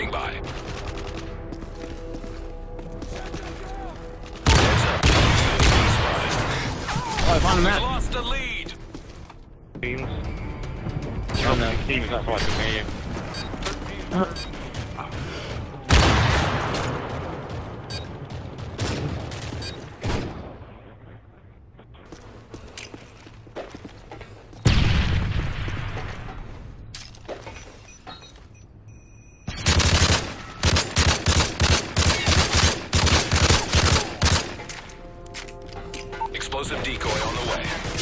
standing by. Oh, I found a We've map. lost the lead. Teams. Oh no. Teams, that's why I can hear you. Explosive decoy on the way.